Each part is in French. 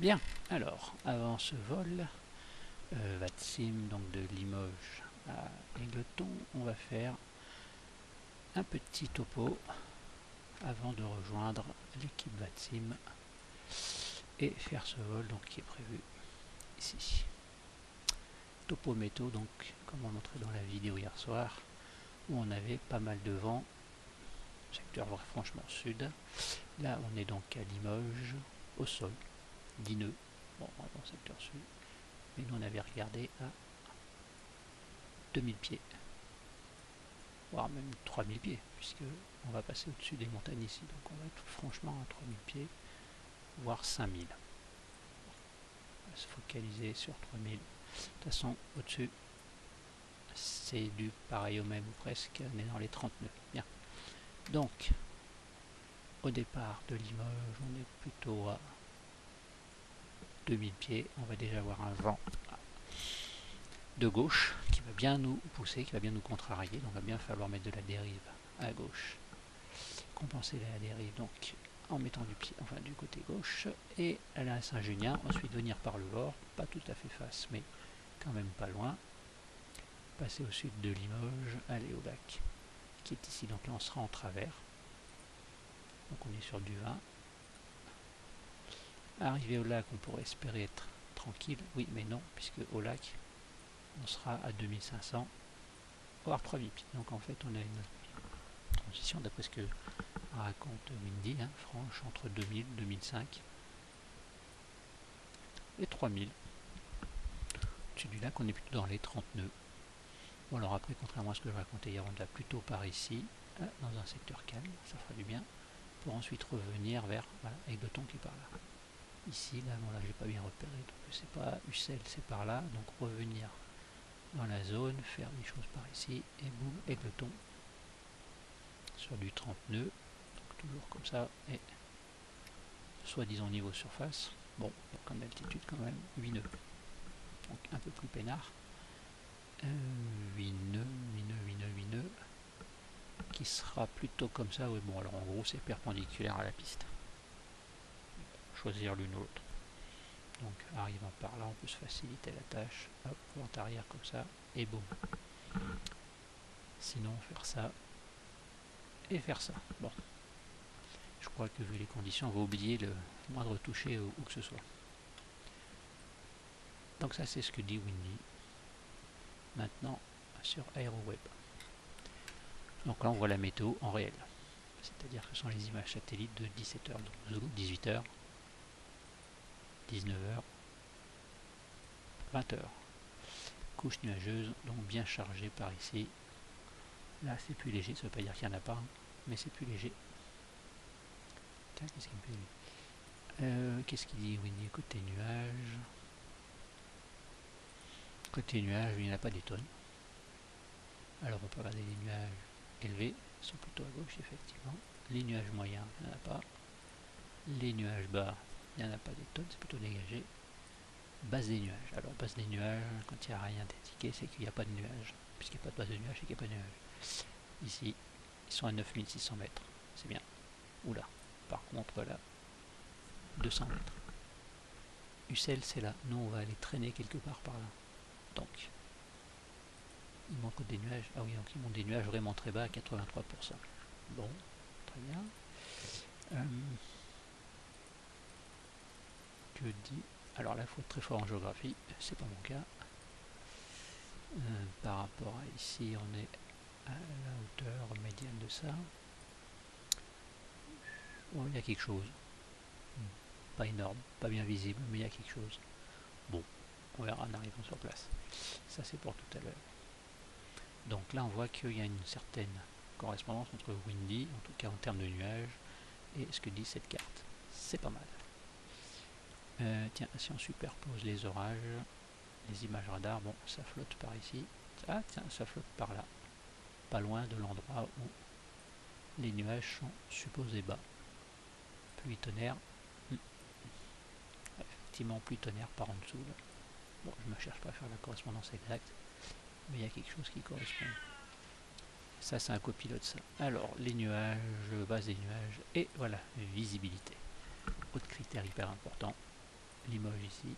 Bien, alors, avant ce vol, VATSIM, donc de Limoges à Égletons, on va faire un petit topo avant de rejoindre l'équipe VATSIM et faire ce vol donc, qui est prévu ici. Topo météo, donc comme on montrait dans la vidéo hier soir, où on avait pas mal de vent, secteur franchement sud. Là on est donc à Limoges, au sol, 10 nœuds, bon, dans le secteur sud, mais nous on avait regardé à 2000 pieds, voire même 3000 pieds, puisque on va passer au-dessus des montagnes ici, donc on va être franchement à 3000 pieds, voire 5000. On va se focaliser sur 3000. De toute façon, au-dessus, c'est du pareil au même ou presque, on est dans les 30 nœuds. Bien. Donc, au départ de Limoges, on est plutôt à 2000 pieds. On va déjà avoir un vent de gauche qui va bien nous pousser, qui va bien nous contrarier. Donc, il va bien falloir mettre de la dérive à gauche. Compenser la dérive donc en mettant du pied, enfin du côté gauche, et à la Saint-Junien, ensuite venir par le bord, pas tout à fait face, mais quand même pas loin. Passer au sud de Limoges, aller au lac, qui est ici, donc là on sera en travers. Donc on est sur du 20. Arrivé au lac, on pourrait espérer être tranquille, oui mais non, puisque au lac, on sera à 2500, voire 3000 pieds. Donc en fait on a une transition d'après ce que raconte Windy, hein, franche entre 2000, 2005 et 3000. Au-dessus du lac, on est plutôt dans les 30 nœuds. Bon alors après, contrairement à ce que je racontais hier, on va plutôt par ici, dans un secteur calme, ça fera du bien, pour ensuite revenir vers, voilà, Égletons qui est par là. Ici, là, bon là, j'ai pas bien repéré, donc c'est pas Ussel, c'est par là, donc revenir dans la zone, faire des choses par ici, et boum, Égletons, sur du 30 nœuds, donc toujours comme ça, et soi-disant niveau surface, bon, donc en altitude quand même, 8 nœuds, donc un peu plus peinard. 8 nœuds, qui sera plutôt comme ça. Oui, bon, alors en gros, c'est perpendiculaire à la piste. Choisir l'une ou l'autre. Donc, arrivant par là, on peut se faciliter la tâche. Hop, vente arrière comme ça, et boum. Sinon, faire ça et faire ça. Bon, je crois que vu les conditions, on va oublier le moindre toucher où que ce soit. Donc ça, c'est ce que dit Windy. Maintenant, sur AeroWeb. Donc là, on voit la météo en réel. C'est-à-dire que ce sont les images satellites de 17h, donc 18h, 19h, 20h. Couche nuageuse, donc bien chargée par ici. Là, c'est plus léger, ça ne veut pas dire qu'il n'y en a pas, hein, mais c'est plus léger. Tiens, qu'est-ce qu'il me fait qu'est-ce qu'il dit Windy côté nuage? Côté nuage, il n'y en a pas des tonnes. Alors, on peut regarder les nuages élevés, ils sont plutôt à gauche, effectivement. Les nuages moyens, il n'y en a pas. Les nuages bas, il n'y en a pas des tonnes, c'est plutôt dégagé. Base des nuages. Alors, base des nuages, quand il n'y a rien d'indiqué, c'est qu'il n'y a pas de nuages. Puisqu'il n'y a pas de base de nuages, c'est qu'il n'y a pas de nuages. Ici, ils sont à 9600 mètres. C'est bien. Oula. Par contre, là, 200 mètres. Ussel, c'est là. Nous, on va aller traîner quelque part par là. Donc, il manque des nuages. Ah oui, donc il manque des nuages vraiment très bas à 83%. Bon, très bien. Que dit... Alors là, il faut être très fort en géographie. C'est pas mon cas. Par rapport à ici, on est à la hauteur médiane de ça. Oh, il y a quelque chose. Pas énorme, pas bien visible, mais il y a quelque chose. Bon, on verra en arrivant sur place. Ça, c'est pour tout à l'heure. Donc là, on voit qu'il y a une certaine correspondance entre Windy, en tout cas en termes de nuages, et ce que dit cette carte. C'est pas mal. Tiens, si on superpose les orages, les images radar, bon, ça flotte par ici. Ah, tiens, ça flotte par là. Pas loin de l'endroit où les nuages sont supposés bas. Pluie tonnerre. Effectivement, pluie tonnerre par en dessous. Là. Bon, je ne me cherche pas à faire la correspondance exacte, mais il y a quelque chose qui correspond. Ça, c'est un copilote, ça. Alors, les nuages, base des nuages, et voilà, visibilité. Autre critère hyper important, Limoges ici.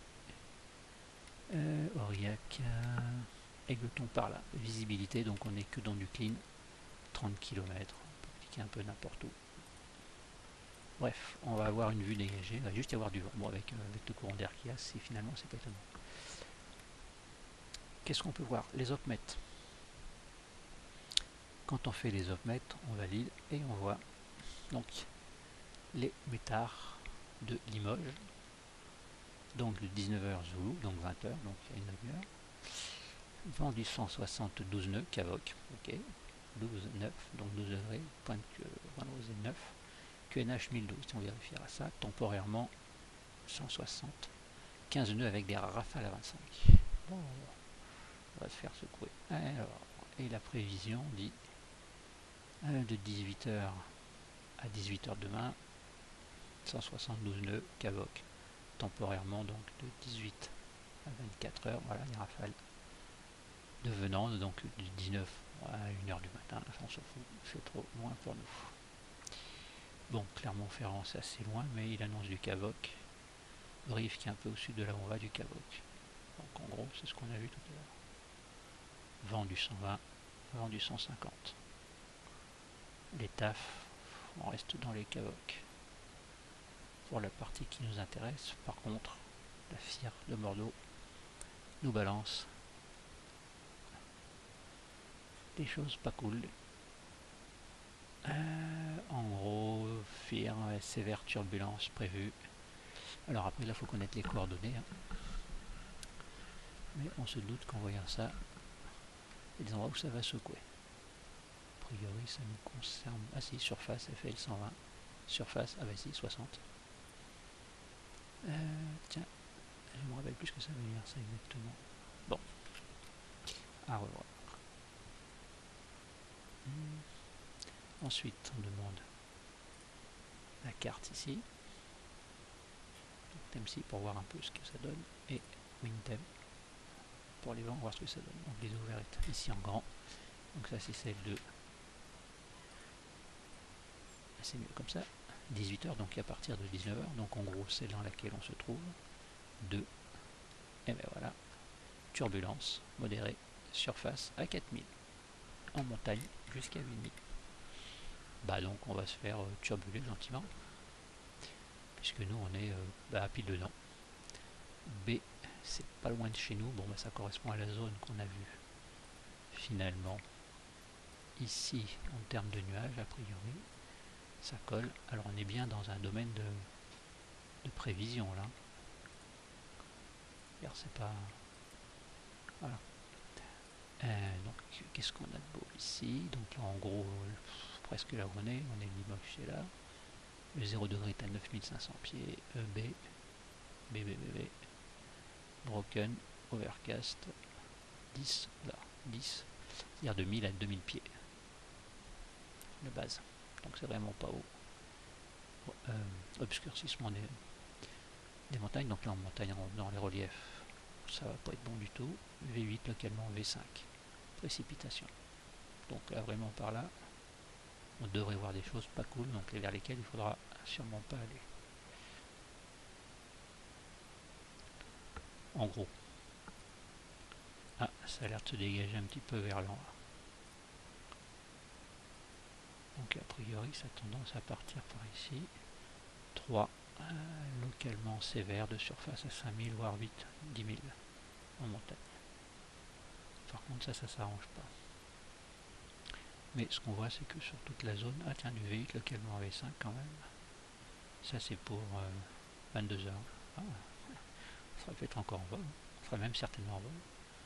Aurillac, Égletons par là. Visibilité, donc on n'est que dans du clean. 30 km, on peut cliquer un peu n'importe où. Bref, on va avoir une vue dégagée, il va juste y avoir du vent. Bon, avec le courant d'air qu'il y a, finalement c'est pas étonnant. Qu'est-ce qu'on peut voir? Les opmètres. Quand on fait les opmètres, on valide et on voit donc les métards de Limoges, donc de 19h Zoulou, donc 20h, donc il y a une demi-heure. Vent du 172 nœuds, Cavoc, ok, 12, 9, donc 12 degrés, point de rosé 9, QNH 1012, on vérifiera ça, temporairement 160, 15 nœuds avec des rafales à 25. Bon, on va se faire secouer. Alors, et la prévision dit de 18h à 18h demain, 172 nœuds, Cavoc, temporairement donc de 18 à 24 heures, voilà les rafales de venant, donc de 19 à 1h du matin, on s'en fout, c'est trop loin pour nous. Bon, Clermont-Ferrand c'est assez loin, mais il annonce du Cavoc, Brive qui est un peu au sud de là où on va du Cavoc. Donc en gros, c'est ce qu'on a vu tout à l'heure. Vent du 120, vent du 150. Les TAF, on reste dans les Cavoc. Pour la partie qui nous intéresse, par contre, la FIR de Bordeaux nous balance des choses pas cool. En gros, FIR, sévère turbulence prévue. Alors après, là, il faut connaître les coordonnées. Mais on se doute qu'en voyant ça, il y a des endroits où ça va secouer. A priori, ça nous concerne... Ah si, surface, FL 120. Surface, ah bah si, 60. Tiens, je me rappelle plus ce que ça veut dire, ça exactement. Bon, à revoir. Ensuite, on demande la carte ici. Temsi pour voir un peu ce que ça donne. Et WinTem pour les vents, voir ce que ça donne. Donc les ouvertes ici en grand. Donc ça c'est celle de... C'est mieux comme ça. 18h, donc à partir de 19h. Donc en gros, celle dans laquelle on se trouve. 2. Et ben voilà. Turbulence modérée. Surface à 4000. En montagne jusqu'à 8000. Bah donc on va se faire turbuler gentiment. Puisque nous on est à pile dedans. B, c'est pas loin de chez nous. Bon bah ça correspond à la zone qu'on a vue finalement ici en termes de nuages a priori. Ça colle. Alors on est bien dans un domaine de prévision là. C'est pas... Voilà. Donc qu'est-ce qu'on a de beau ici? Donc là en gros presque là où on est Limoges c'est là. Le 0 degré est à 9500 pieds. B, Broken, Overcast, 10, là, 10, c'est-à-dire de 1000 à 2000 pieds. De base. Donc c'est vraiment pas haut. Obscurcissement des montagnes, donc là en montagne dans les reliefs ça va pas être bon du tout. V8 localement, V5 précipitation, donc là vraiment par là on devrait voir des choses pas cool, donc vers lesquelles il faudra sûrement pas aller. En gros, ça a l'air de se dégager un petit peu vers l'en haut, donc a priori ça a tendance à partir par ici. 3 localement sévère de surface à 5000 voire 8, 10 000 en montagne. Par contre ça s'arrange pas. Mais ce qu'on voit c'est que sur toute la zone, tiens du V8 localement V5 quand même. Ça c'est pour 22 heures. Ça serait peut-être encore en vol. Ça serait même certainement en vol.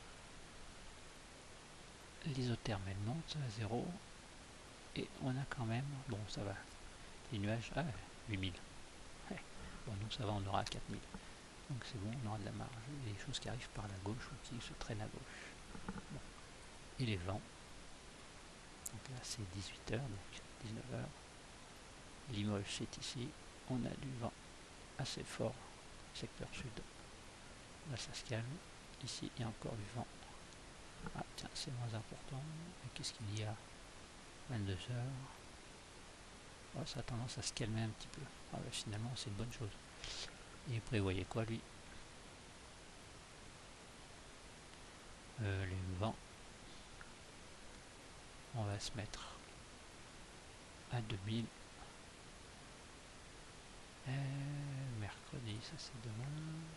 L'isotherme elle monte à 0. Et on a quand même, bon ça va, les nuages, 8000. Bon nous ça va, on aura 4000. Donc c'est bon, on aura de la marge. Il y a des choses qui arrivent par la gauche ou qui se traînent à gauche. Bon. Et les vents. Donc là c'est 18h, donc 19h. Limoges c'est ici. On a du vent assez fort, secteur sud. Là ça se calme. Ici il y a encore du vent. Tiens, c'est moins important. Qu'est-ce qu'il y a? 22h. Ça a tendance à se calmer un petit peu. Finalement c'est une bonne chose. Il prévoyait quoi lui? Les vents, on va se mettre à 2000. Mercredi, ça c'est demain.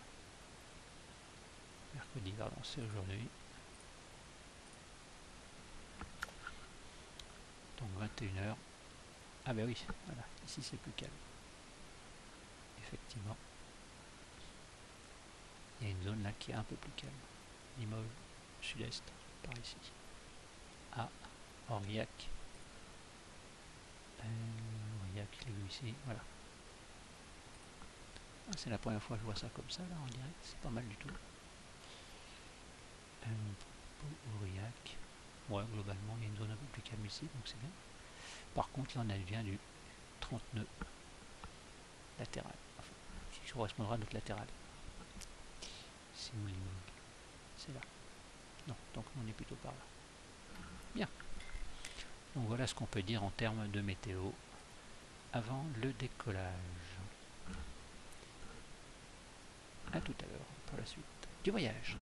Mercredi, pardon, c'est aujourd'hui. Donc 21h. Ah ben oui, voilà, ici c'est plus calme. Effectivement. Il y a une zone là qui est un peu plus calme. Limoges, sud-est, par ici. Ah, Aurillac. Aurillac, je l'ai vu ici, voilà. Ah, c'est la première fois que je vois ça comme ça là en direct, c'est pas mal du tout. Aurillac. Ouais, globalement, il y a une zone un peu plus calme ici, donc c'est bien. Par contre, là, on vient du 30 nœuds latéral. Enfin, qui correspondra à notre latéral. C'est où Limoges? C'est là. Non, donc on est plutôt par là. Bien. Donc voilà ce qu'on peut dire en termes de météo avant le décollage. A tout à l'heure pour la suite du voyage.